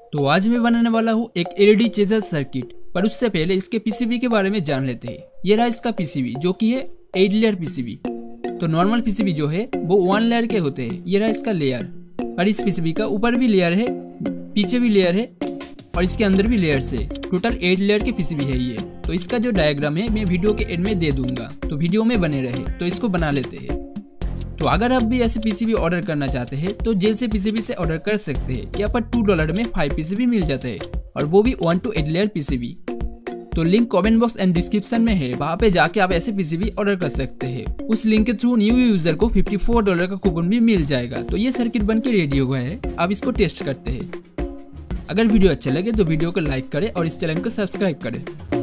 तो आज मैं बनाने वाला हूँ एक एलईडी चेजर सर्किट, पर उससे पहले इसके पीसीबी के बारे में जान लेते हैं। ये रहा इसका पीसीबी जो कि है 8 लेयर पीसीबी। तो नॉर्मल पीसीबी जो है वो 1 लेयर के होते हैं। ये रहा इसका लेयर, और इस पीसीबी का ऊपर भी लेयर है, पीछे भी लेयर है और इसके अंदर भी लेयर है। टोटल 8 लेयर के पीसीबी है ये। तो इसका जो डायग्राम है मैं वीडियो के एंड में दे दूंगा, तो वीडियो में बने रहे। तो इसको बना लेते हैं। तो अगर आप भी ऐसे पीसीबी ऑर्डर करना चाहते हैं तो जेल से पीसीबी से ऑर्डर कर सकते हैं। यहाँ पर $2 में 5 पीसीबी मिल जाते हैं, और वो भी 1 to 8 लेयर पीसीबी। तो link comment box and description में है, वहाँ पे जाके आप ऐसे पीसीबी ऑर्डर कर सकते हैं। उस लिंक के थ्रू न्यू यूजर को $54 का कूपन भी मिल जाएगा। तो ये सर्किट बन के रेडी हो गया है, आप इसको टेस्ट करते हैं। अगर वीडियो अच्छा लगे तो वीडियो को लाइक करें और इस चैनल को सब्सक्राइब करें।